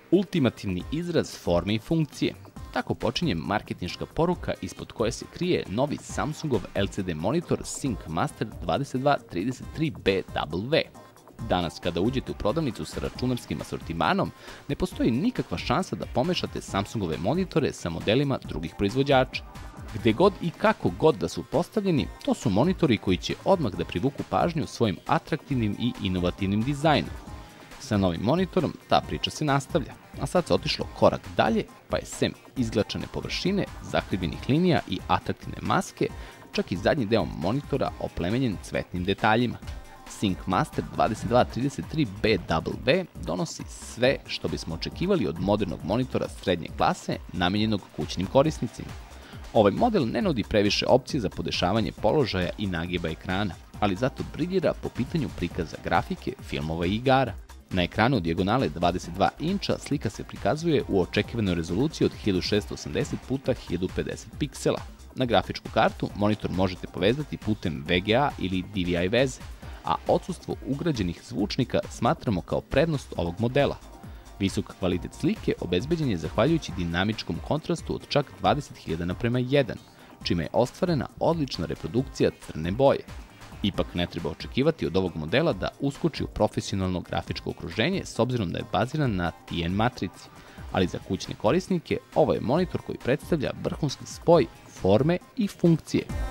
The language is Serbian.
Ultimativni izraz forme i funkcije. Tako počinje marketinška poruka ispod koje se krije novi Samsungov LCD monitor Sync Master 2233BW. Danas kada uđete u prodavnicu sa računarskim asortimanom, ne postoji nikakva šansa da pomešate Samsungove monitore sa modelima drugih proizvođača. Gde god i kako god da su postavljeni, to su monitori koji će odmah da privuku pažnju svojim atraktivnim i inovativnim dizajnom. Sa novim monitorom ta priča se nastavlja, a sad se otišlo korak dalje, pa je sem izglačane površine, zakrivljenih linija i atraktivne maske, čak i zadnji deo monitora oplemenjen cvetnim detaljima. Sync Master 2233BW donosi sve što bismo očekivali od modernog monitora srednje klase namenjenog kućnim korisnicima. Ovaj model ne nudi previše opcije za podešavanje položaja i nagiba ekrana, ali zato briljira po pitanju prikaza grafike, filmova i igara. Na ekranu od dijagonale 22 inča slika se prikazuje u očekivanoj rezoluciji od 1680 x 1050 piksela. Na grafičku kartu monitor možete povezati putem VGA ili DVI veze, a odsustvo ugrađenih zvučnika smatramo kao prednost ovog modela. Visok kvalitet slike obezbeđen je zahvaljujući dinamičkom kontrastu od čak 20:1:1, čime je ostvarena odlična reprodukcija crne boje. Ipak ne treba očekivati od ovog modela da uskoči u profesionalno grafičko okruženje s obzirom da je baziran na TN matrici, ali za kućne korisnike ovo je monitor koji predstavlja vrhunski spoj forme i funkcije.